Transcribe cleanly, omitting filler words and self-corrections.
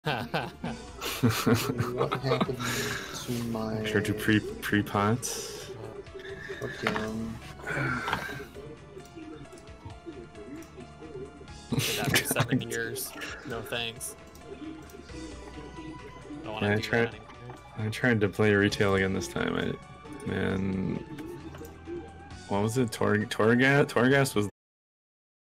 What happened to my... Sure to pre-pots. Again. Did that for 7 years. No thanks. Don't want to do that anymore. I tried to play retail again this time. Man, what was it? Torgas was